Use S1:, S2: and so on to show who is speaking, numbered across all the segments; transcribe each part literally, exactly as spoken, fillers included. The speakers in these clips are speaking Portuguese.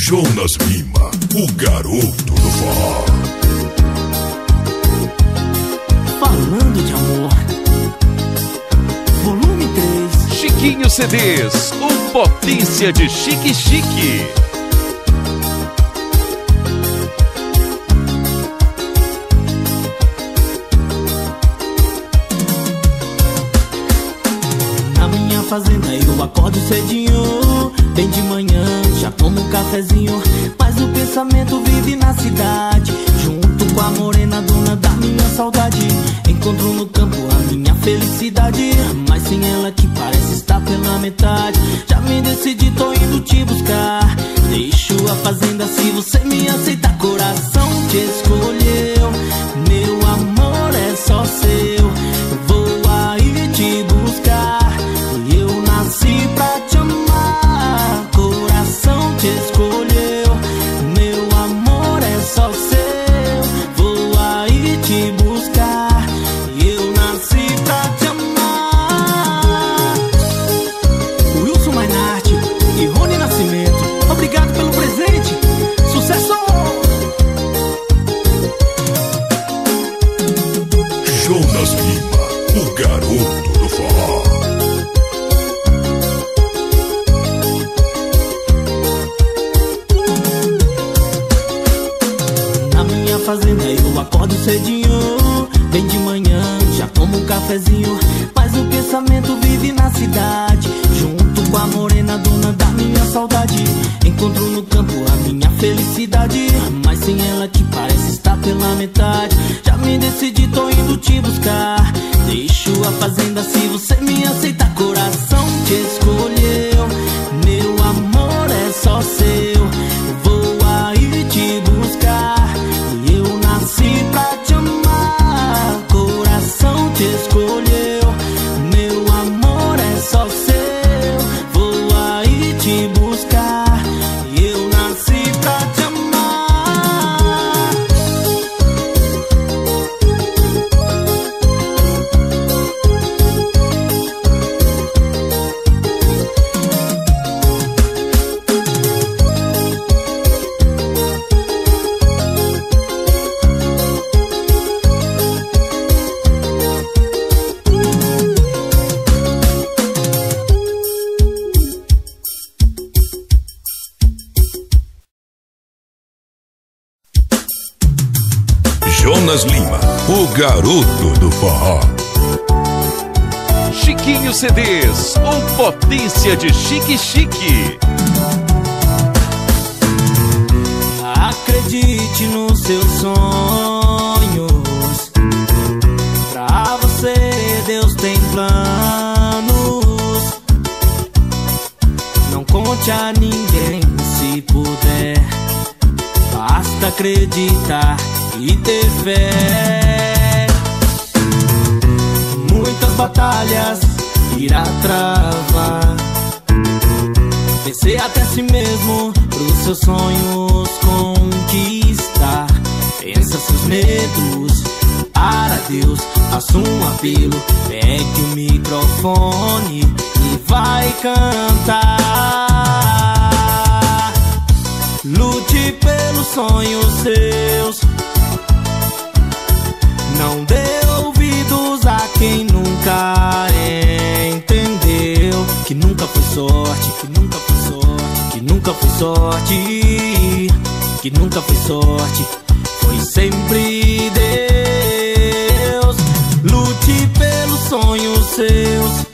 S1: Jonas Lima, o garoto do forró.
S2: Falando de amor, volume três.
S3: Chiquinho C Ds, o potência de Chique Chique.
S2: Na minha fazenda eu acordo cedinho, bem de manhã, já tomo um cafezinho, mas o pensamento vive na cidade, junto com a morena dona da minha saudade. Encontro no campo a minha felicidade, mas sem ela que parece estar pela metade. Já me decidi, tô indo te buscar. Deixo a fazenda se você me aceita, coração te escolheu. Meu amor é só seu, vou aí te buscar. Eu nasci pra te amar, coração te escolheu. Meu amor é só seu, vou aí te buscar. Eu nasci pra te amar. Wilson Mainarte e Rony Nascimento, obrigado pelo presente. Sucesso!
S1: Jonas Lima, o garoto do forró.
S2: Na minha fazenda eu acordo cedinho, bem de manhã, já tomo um cafezinho, mas o pensamento vive na cidade, junto com a morena dona da minha saudade. Encontro no campo a minha felicidade, mas sem ela que parece estar pela metade. Já me decidi, tô indo te buscar. Deixo a fazenda se você me aceita, coração te escolheu. Meu amor é só seu, vou aí te buscar. Eu nasci pra te amar, coração te escolheu. Meu amor é só seu, vou aí te buscar. Eu nasci pra te amar.
S1: Jonas Lima, o garoto do forró.
S3: Chiquinho C Ds, o potência de Chique Chique.
S2: Acredite nos seus sonhos, pra você Deus tem planos. Não conte a ninguém se puder, basta acreditar e ter fé. Muitas batalhas irá travar, vencer até si mesmo pros seus sonhos conquistar. Pensa seus medos, para Deus, faça um apelo. Pegue o microfone e vai cantar. Lute pelos sonhos seus, não dê ouvidos a quem nunca entendeu. Que nunca foi sorte, que nunca foi sorte, que nunca foi sorte, que nunca foi sorte, foi sempre Deus. Lute pelos sonhos seus,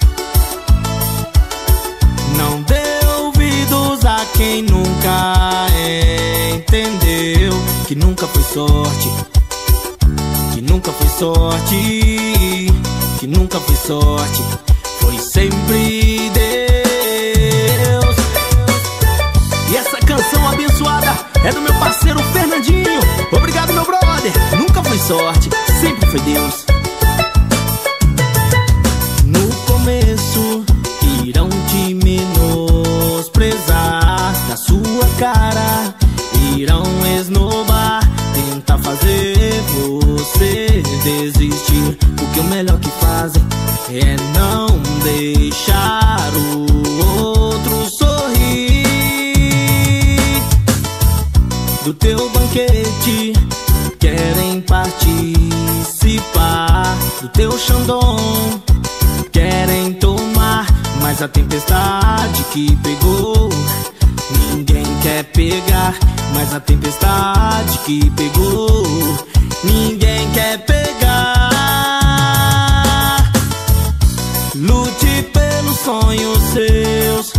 S2: não dê ouvidos a quem nunca entendeu. Que nunca foi sorte, que nunca foi sorte, que nunca foi sorte, foi sempre Deus. E essa canção abençoada é do meu parceiro Fernandinho. Obrigado, meu brother. Nunca foi sorte, sempre foi Deus. No começo irão te menosprezar, na sua cara irão esnobar, tentar fazer você desistir, porque o melhor que fazem é não deixar o outro sorrir. do teu banquete, querem participar do teu Xandão, querem tomar, mas a tempestade que pegou, ninguém quer pegar. Mas a tempestade que pegou, ninguém quer pegar. Lute pelos sonhos seus,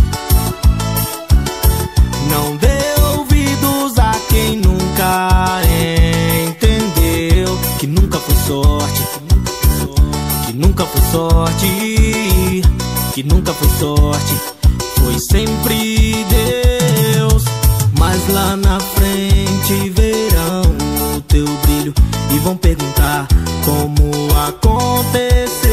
S2: não dê ouvidos a quem nunca entendeu que nunca foi sorte, que nunca foi sorte, que nunca foi sorte, foi sempre Deus. Mas lá na frente verão o teu brilho e vão perguntar como aconteceu.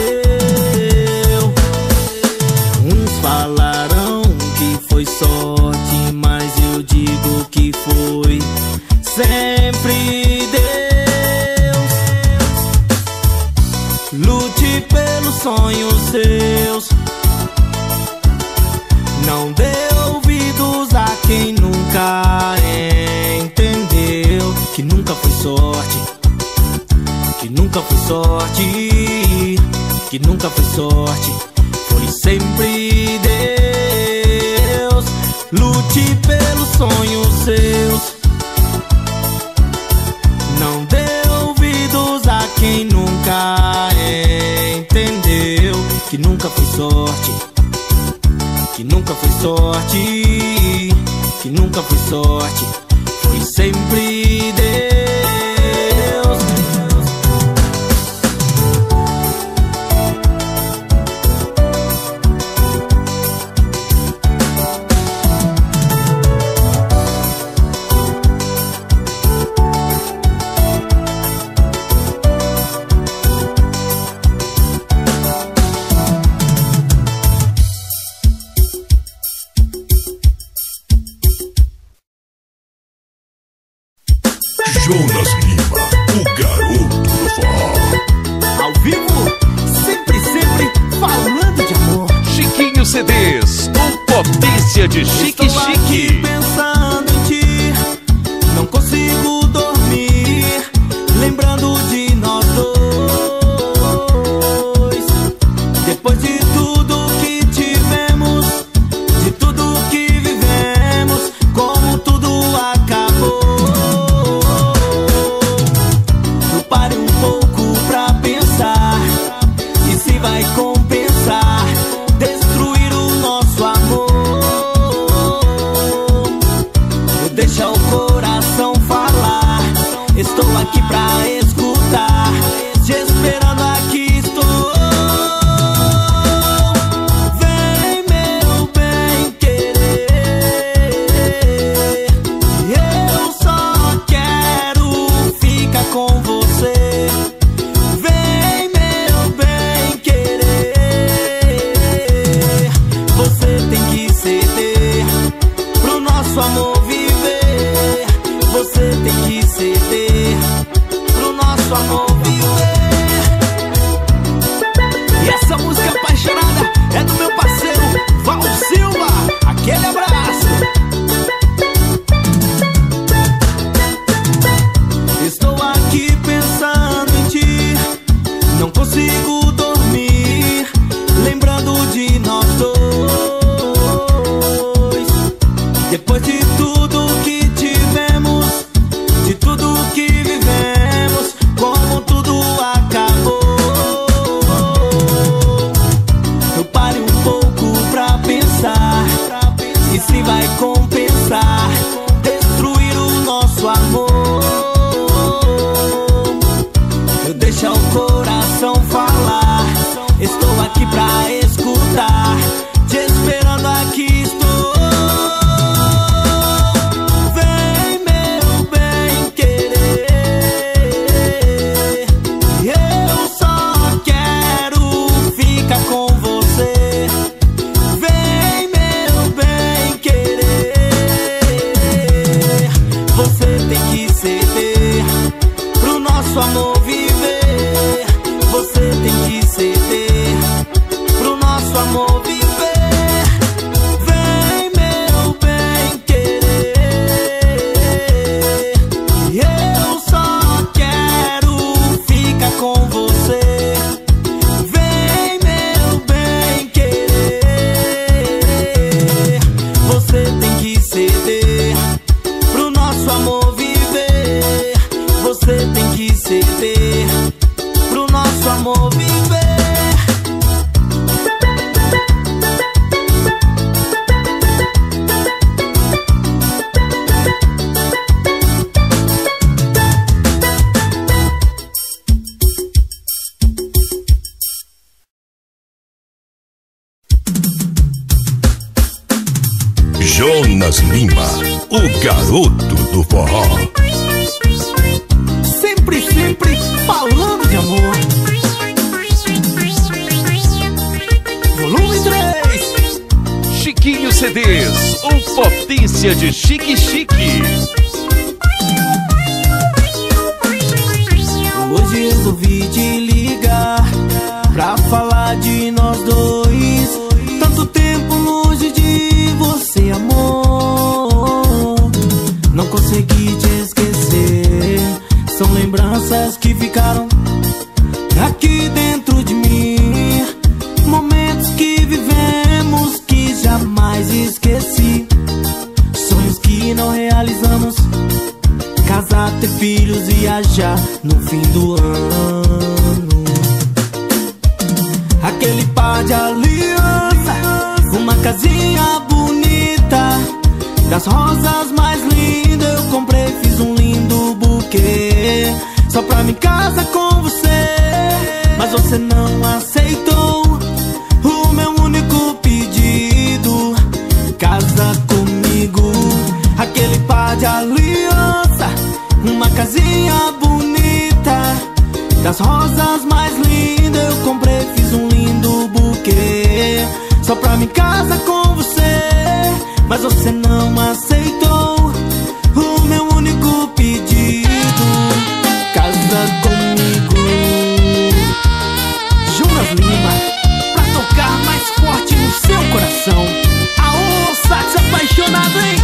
S2: Uns falarão que foi sorte, mas eu digo que foi sempre Deus. Lute pelos sonhos seus, não dê ouvidos a quem nunca entendeu que nunca foi sorte, que nunca foi sorte, que nunca foi sorte, foi sempre Deus. Lute pelos sonhos seus, não dê ouvidos a quem nunca entendeu que nunca foi sorte, que nunca foi sorte, que nunca foi sorte, foi sempre Deus.
S1: Jonas Lima, o garoto do forró.
S2: Ao vivo, sempre, sempre falando de amor.
S3: Chiquinho C Ds, o potência de Chique
S2: Estou aqui
S3: Chique.
S2: pensando em ti, não consigo dormir, lembrando de nós dois. Depois de tudo que tivemos, de tudo que vivemos, como tudo acabou. Pare um pouco pra pensar, e se vai compensar destruir o nosso amor. Deixa o coração falar, estou aqui pra escutar, te esperando aqui estou. Vem meu bem querer, eu só quero ficar com você. Vem meu bem querer, você tem que ceder pro nosso amor viver. Você tem que ceder pro nosso amor viver. E essa música apaixonada é do meu parceiro Val Silva. Aquele abraço. Estou aqui pensando em ti, não consigo dormir, lembrando de nós dois. Depois de tudo que tivemos, de tudo que vivemos, como tudo acabou. Eu pare um pouco pra pensar, e se
S1: o garoto do forró.
S2: Sempre, sempre falando de amor. Volume três.
S3: Chiquinho C Ds, o potência de Chique Chique.
S2: Hoje resolvi te ligar pra falar de nós dois. Tanto tempo longe de você, amor. Não consegui te esquecer. São lembranças que ficaram aqui dentro de mim. Momentos que vivemos que jamais esqueci. Sonhos que não realizamos. Casar, ter filhos, viajar no fim do ano. Aquele par de aliança, uma casinha bonita, das rosas mais lindas eu comprei, fiz um lindo buquê só pra me casar com você. Mas você não aceitou o meu único pedido. Casa comigo. Aquele par de aliança, uma casinha bonita, das rosas mais lindas eu comprei, fiz um lindo buquê só pra me casar com você. Mas você não aceitou o meu único pedido. Casa comigo. Jonas Lima, pra tocar mais forte no seu coração. Aô, sax apaixonado, hein?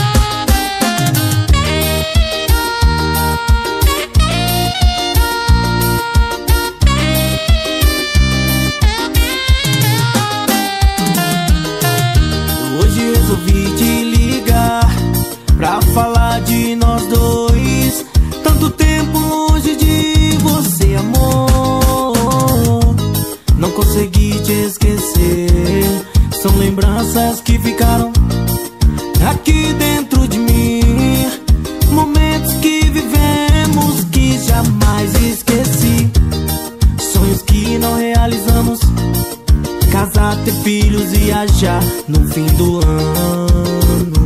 S2: Resolvi te ligar pra falar de nós dois. Tanto tempo longe de você, amor. Não consegui te esquecer. São lembranças que ficaram aqui dentro de mim. Momentos que vivemos que jamais esqueci. Sonhos que não realizamos. Casar, ter filhos, viajar no fim do ano.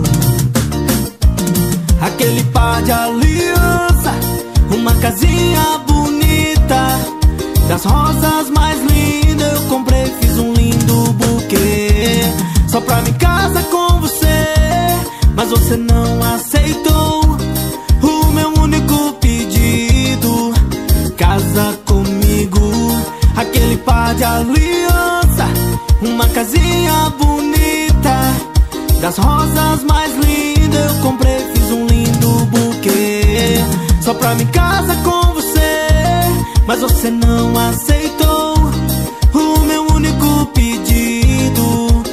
S2: Aquele par de aliança, uma casinha bonita, das rosas mais lindas eu comprei, fiz um lindo buquê só pra me casar com você. Mas você não aceitou o meu único pedido. Casa comigo. Aquele par de aliança, uma casinha bonita, das rosas mais lindas eu comprei, fiz um lindo buquê só pra me casar com você. Mas você não aceitou o meu único pedido.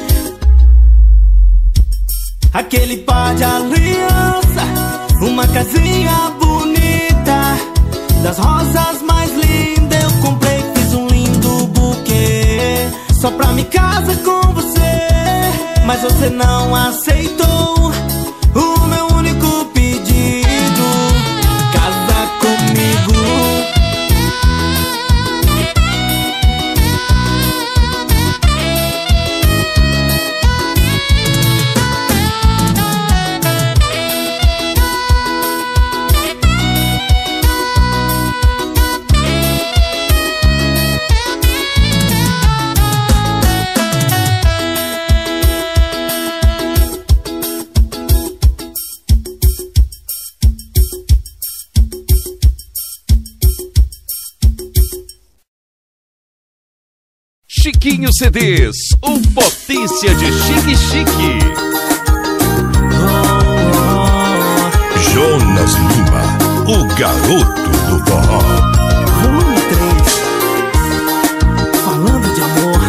S2: Aquele par de aliança, uma casinha bonita, das rosas mais lindas eu comprei, fiz um lindo buquê só pra me casar com você. Mas você não aceitou o meu único pedido. Casa comigo.
S3: Chiquinho C Ds, o potência de Chique Chique.
S1: Jonas Lima, o garoto do forró.
S2: Volume três. Falando de amor.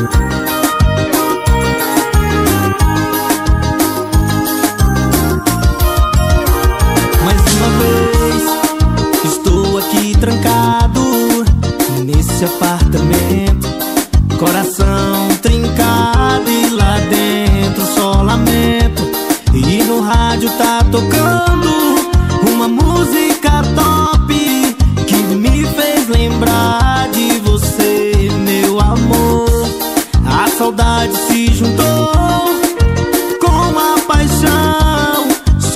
S2: Mais uma vez estou aqui trancado nesse apartamento. Coração trincado e lá dentro só lamento. E no rádio tá tocando uma música top que me fez lembrar de você, meu amor. A saudade se juntou com a paixão,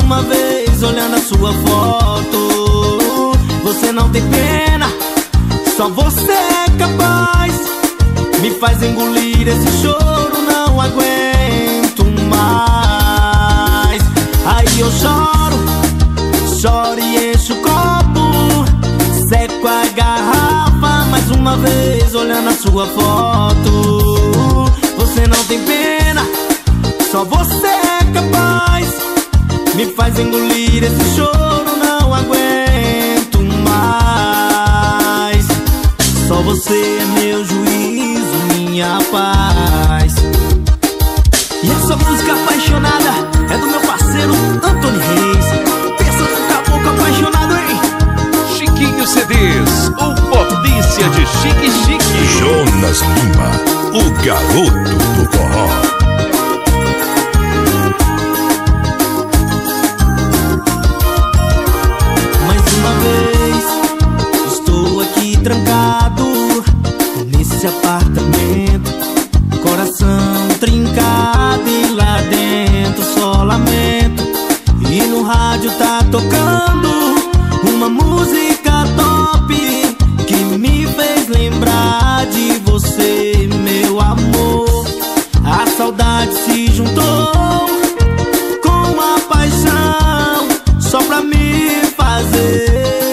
S2: uma vez olhando a sua foto. Você não tem pena, só você é capaz. Me faz engolir esse choro, não aguento mais. Aí eu choro, choro e encho o copo, seco a garrafa mais uma vez olhando a sua foto. Você não tem pena, só você é capaz. Me faz engolir esse choro, não aguento mais. Só você é meu juízo, minha paz. E essa música apaixonada é do meu parceiro Antônio Reis. Pensa num caboclo apaixonado, hein?
S3: Chiquinho C Ds, o Potência de Chique Chique.
S1: Jonas Lima, o garoto do forró.
S2: Trancado nesse apartamento, coração trincado e lá dentro só lamento. E no rádio tá tocando uma música top que me fez lembrar de você, meu amor. A saudade se juntou com a paixão só pra me fazer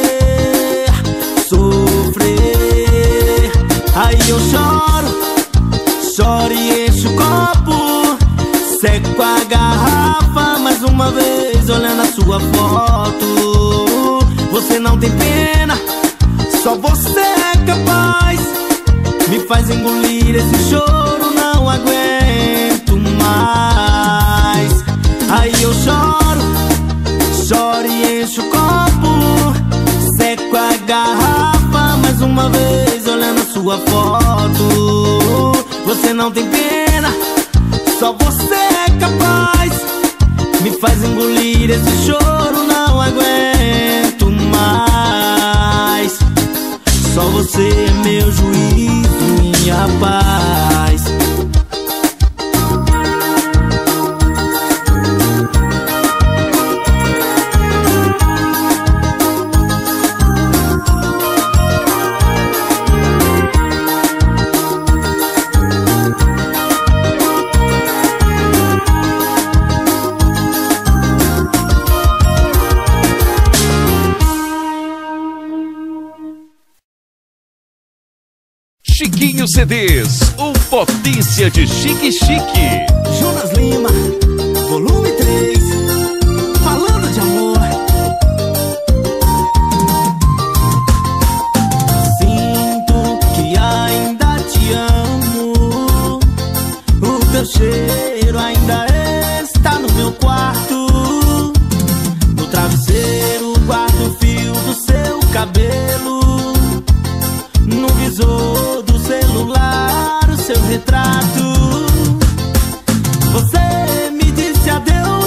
S2: sofrer. Aí eu choro, choro e encho o copo, seco a garrafa mais uma vez olhando a sua foto. Você não tem pena, só você é capaz. Me faz engolir esse choro, não aguento mais. Aí eu choro, choro e encho o copo, seco a garrafa mais uma vez olhando a sua foto. Você não tem pena, só você é capaz. Me faz engolir esse choro, não aguento mais. Só você é meu juízo, minha paz.
S3: Chiquinho C Ds, o Potência de Chique Chique.
S2: Jonas Lima, volume três, falando de amor. Sinto que ainda te amo, o teu cheiro ainda está no meu quarto. No travesseiro guardo o fio do seu cabelo, no visor do celular o seu retrato. Você me disse adeus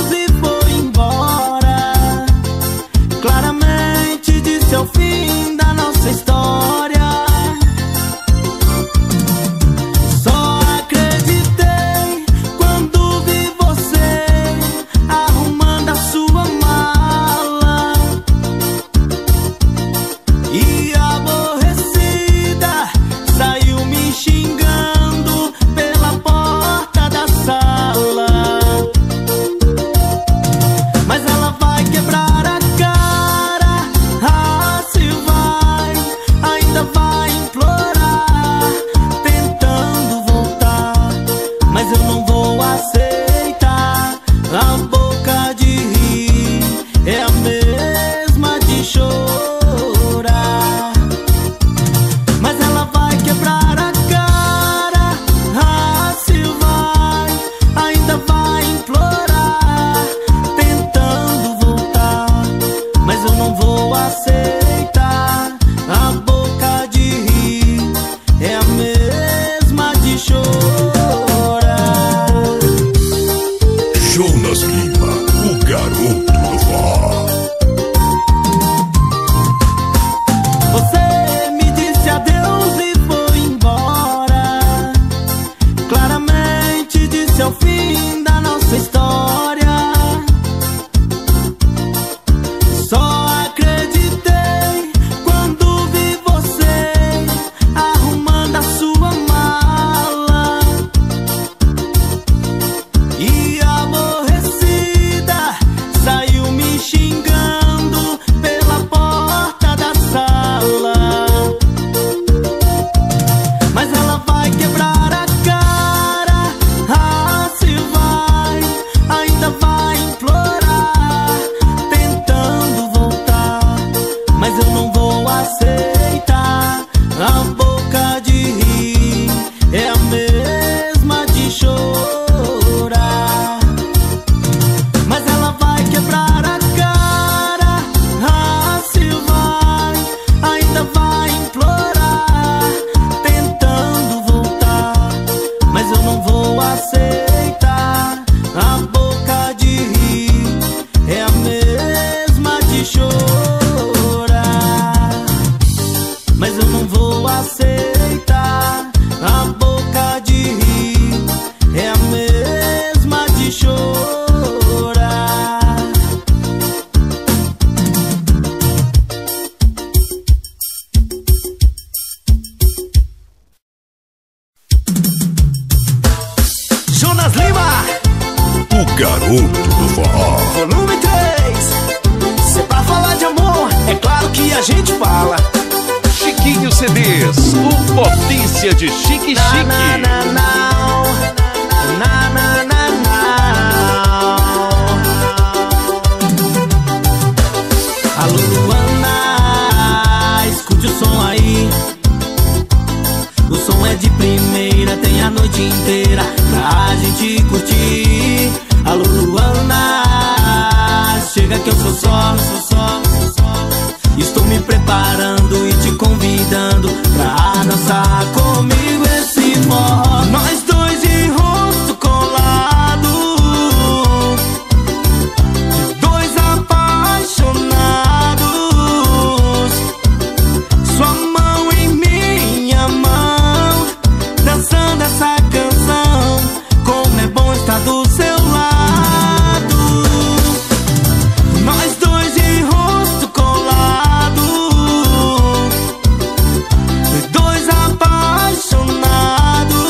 S1: garoto do forró.
S2: Volume três. Se é pra falar de amor, é claro que a gente fala.
S3: Chiquinho C Ds, o Potência de Chique Chique.
S2: Na, na, na, na, na, na, na. Alô, Luana, escute o som aí. O som é de primeira, tem a noite inteira pra gente curtir. Alô, Luana, chega que eu sou só, sou só, sou só. Estou me preparando e te convidando pra dançar comigo esse forró. Nós dois de rosto colado, dois apaixonados. Sua mão em minha mão, dançando essa canção. Como é bom estar do seu lado. Nós dois de rosto colado, dois apaixonados.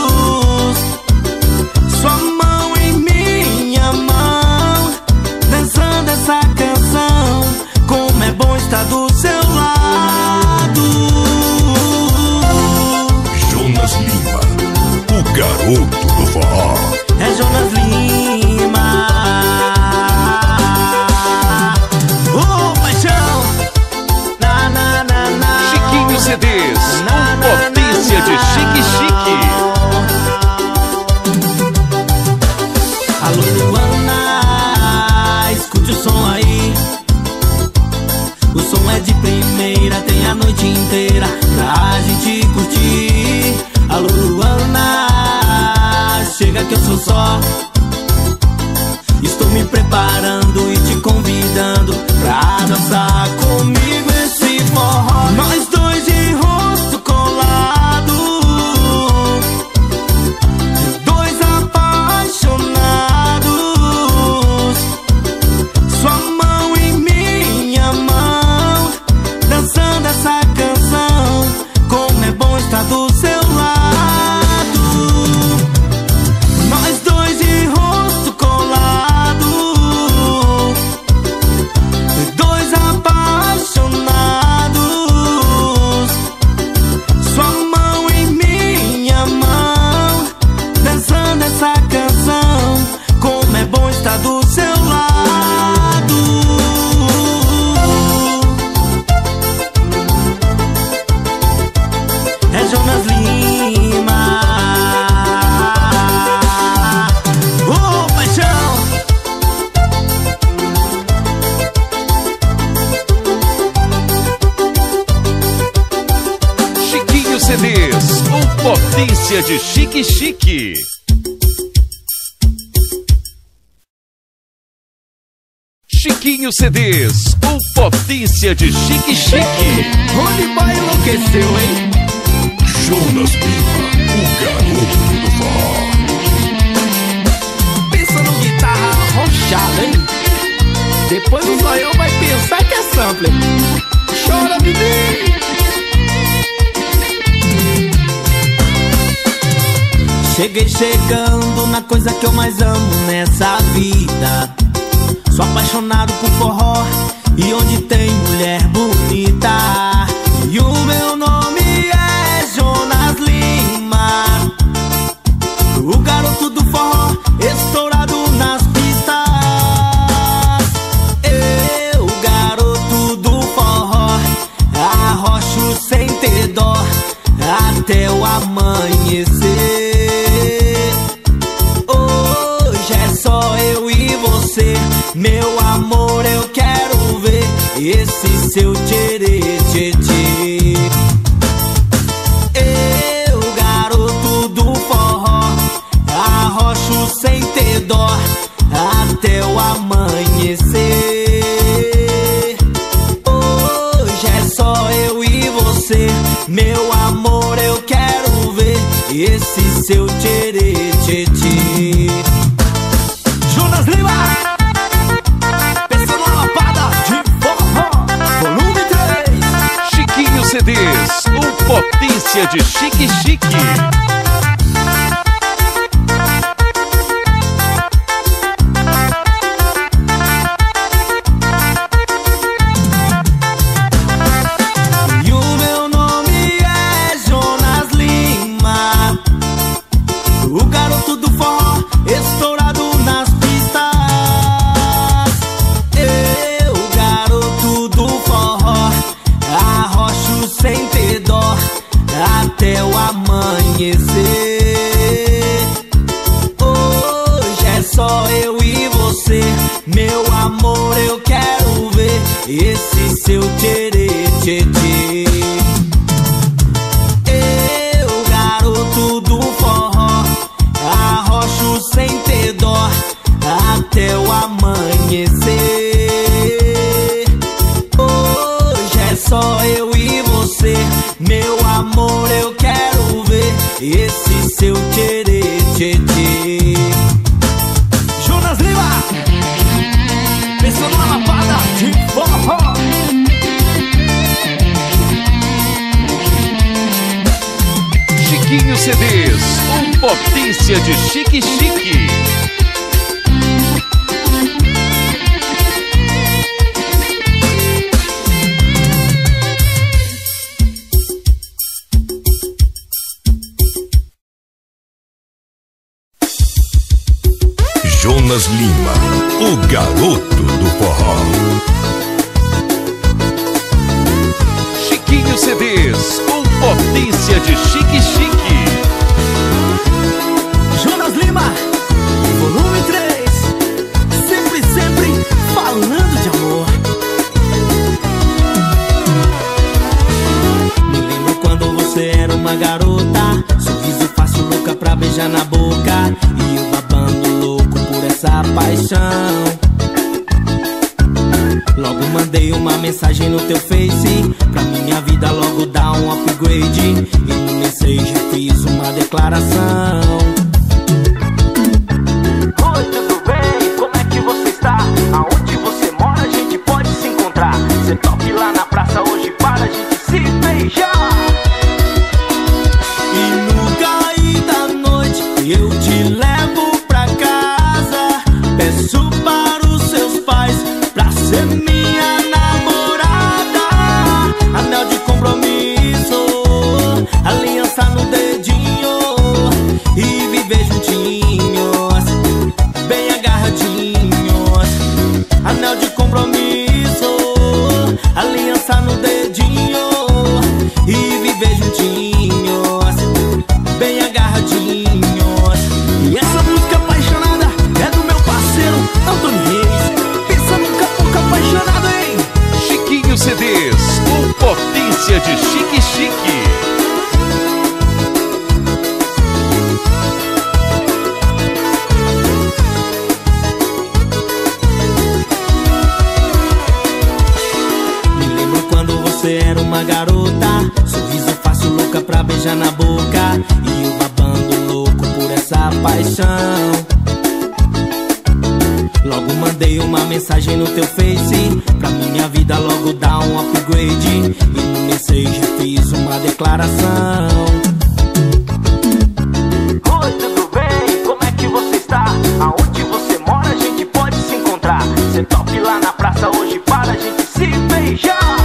S2: Sua mão em minha mão, dançando essa canção. Como é bom estar do seu lado.
S1: Jonas Lima, o garoto do forró.
S2: É Jonas Lima, ô paixão. Na, na, na, na.
S3: Chiquinho C Ds,
S2: Na,
S3: o
S2: na,
S3: Potência
S2: na,
S3: de
S2: na.
S3: Chique Chique.
S2: Alô, Luana, escute o som aí. O som é de primeira, tem a noite inteira pra gente curtir. Alô, Luana, chega que eu sou só. Estou me preparando e te convidando pra dançar comigo esse forró. Nós dois de rosto colado, dois apaixonados. Sua mão em minha mão, dançando essa canção. Como é bom estar do seu lado. Nós dois de rosto colado, dois apaixonados. Sua mão em minha mão, dançando essa canção. Como é bom estar do seu lado. É Jonas Lima, ô paixão.
S3: Chiquinho C Ds, o Potência de Chique Chique. Chiquinho C Ds, o Potência de Chique Chique.
S2: Rony Boy enlouqueceu, hein?
S1: Jonas Lima, o garoto do forró.
S2: Pensa no guitarra arrochada, hein? Depois o zoião vai pensar que é sampler. Chora, bebê! Cheguei chegando na coisa que eu mais amo nessa vida. Sou apaixonado por forró e onde tem mulher bonita. E o meu nome é Jonas Lima, o garoto do forró estourado nas pistas. Eu, garoto do forró, arrocho sem ter dó até o amanhecer. Hoje é só eu e você, meu amor, eu quero ver esse seu tcherê, tchê, tchê. Eu, garoto do forró, arrocho sem ter dó até o amanhecer. Hoje é só eu e você, meu amor, eu quero ver esse seu tcherê, tchê, tchê. Jonas Lima, pensa numa lapada de forró, volume três.
S3: Chiquinho C Ds, o Potência de Chique Chique.
S2: amanhecer. Hoje é só eu e você, meu amor, eu quero ver esse seu tcherê, tchê, tchê. Eu, garoto do forró, arrocho sem ter dó até o amanhecer. Hoje é só eu e você, meu amor, eu quero ver esse seu tcherê, tchê, tchê. Jonas Lima, pensando na lapada de forró.
S3: Chiquinho C Ds, um potência de chique chique.
S1: Jonas Lima, o garoto do forró.
S3: Chiquinho C Ds, com potência de chique chique.
S2: Jonas Lima, volume três, sempre, sempre falando de amor. Me lembro quando você era uma garota, sorriso fácil, louca pra beijar na boca, e eu babando louco por essa paixão. Logo mandei uma mensagem no teu Face, pra minha vida logo dar um upgrade, e no message fiz uma declaração. Oi, tudo bem? Como é que você está? Aonde você mora? A gente pode se encontrar. Cê toque lá na praça hoje para a gente se beijar. E no cair da noite eu te levo pra casa, peço para os seus pais pra ser minha namorada. Anel de compromisso, aliança no dedinho, e viver juntinhos, bem agarradinhos. Anel de compromisso, aliança no dedinho, e viver juntinhos, bem agarradinhos. E essa música apaixonada é do meu parceiro Antônio Reis. Pensa num caboclo apaixonado, hein?
S3: Chiquinho C Ds, com potência de chique chique.
S2: Me lembro quando você era uma garota, sorriso fácil, louca pra beijar na boca, e eu babando louco por essa paixão. Logo mandei uma mensagem no teu Face, pra minha vida logo dar um upgrade, e no message fiz uma declaração. Oi, tudo bem? Como é que você está? Aonde você mora? A gente pode se encontrar. Cê toque lá na praça hoje para a gente se beijar.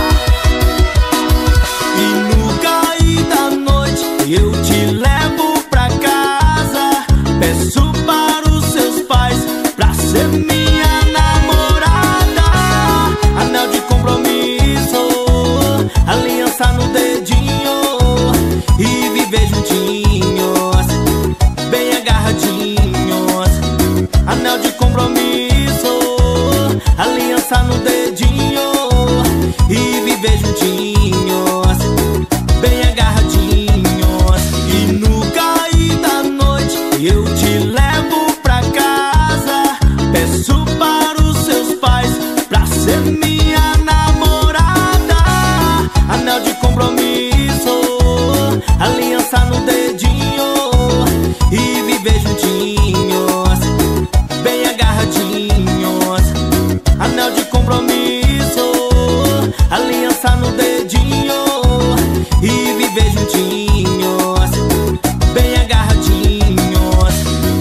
S2: E no cair da noite eu te levo pra casa, peço para os seus pais pra ser minha namorada. Anel de compromisso, aliança no dedinho, e viver juntinhos, bem agarradinhos. Anel de compromisso, aliança no dedinho, e viver juntinhos, bem agarradinhos. E no cair da noite eu te levo pra casa, peço para os seus pais pra ser minha namorada. Anel de compromisso, aliança no dedinho, e viver juntinhos, bem agarradinhos. Anel de compromisso, aliança no dedinho, e viver juntinhos, bem agarradinhos.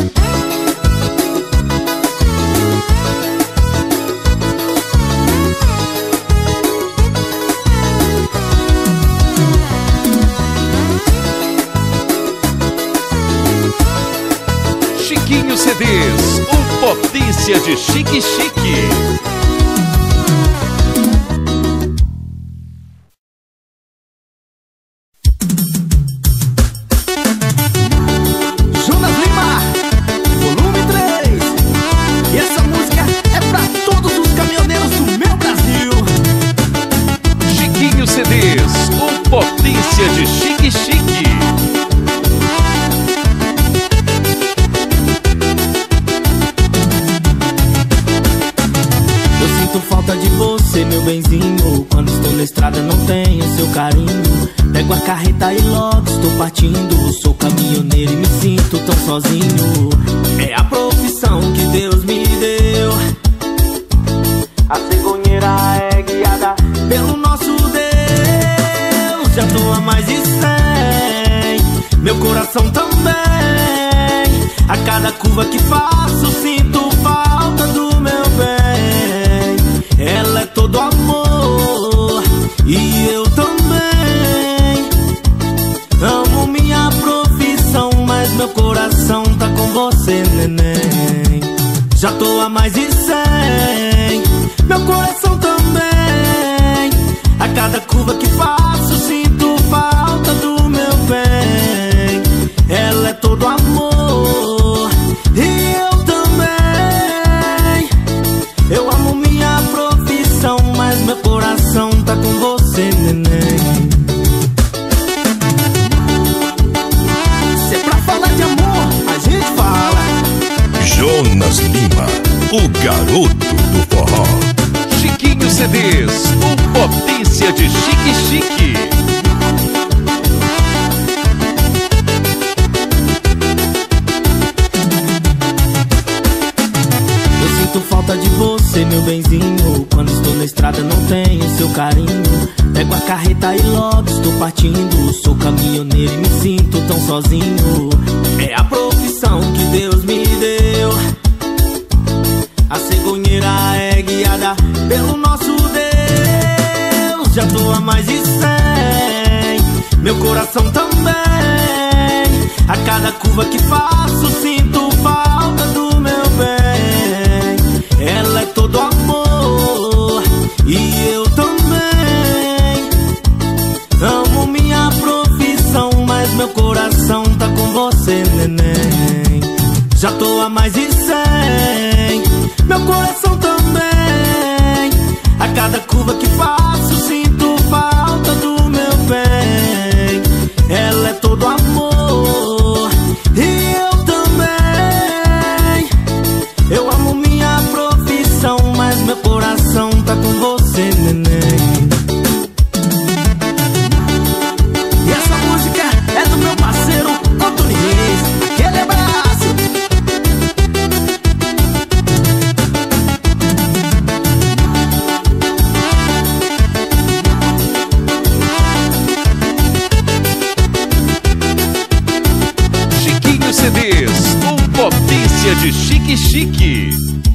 S3: Chiquinho C Ds, um potência de chique chique. C Ds, o Potência de Chique Chique.
S2: Falta de você, meu benzinho. Quando estou na estrada não tenho seu carinho. Pego a carreta e logo estou partindo. Sou caminhoneiro e me sinto tão sozinho. É a profissão que Deus me deu. A cegonheira é guiada pelo nosso Deus. Já tô a mais de cem, meu coração também. A cada curva que faço sinto falta do meu bem. Ela é todo amor e eu também. Amo minha profissão, mas meu coração tá com você, neném. Já tô a mais de cem, meu coração também. A cada curva que faço sinto falta do meu bem. Ela é todo amor e eu também. Eu amo minha profissão, mas meu coração tá com você, neném. Se é pra falar de amor, a gente fala.
S1: Jonas Lima, o garoto do forró.
S3: Chiquinho C Ds, o Potência de Chique Chique.
S2: Sinto falta de você, meu benzinho. Quando estou na estrada não tenho seu carinho. Pego a carreta e logo estou partindo. Sou caminhoneiro e me sinto tão sozinho. É a profissão que Deus me deu. A cegonheira é guiada pelo nosso Deus. Já tô a mais de cem, meu coração também. A cada curva que faço sinto falta do meu bem. Ela é todo amor e eu também. Amo minha profissão, mas meu coração tá com você, neném. Já tô a mais de cem, meu coração também. A cada curva que faço sinto falta do meu bem. Ela é todo amor e eu também. Eu amo minha profissão, mas meu coração tá com você, neném. E essa música é do meu parceiro Antônio Reis. Aquele abraço.
S3: Chiquinho C Ds, o Potência de Chique Chique.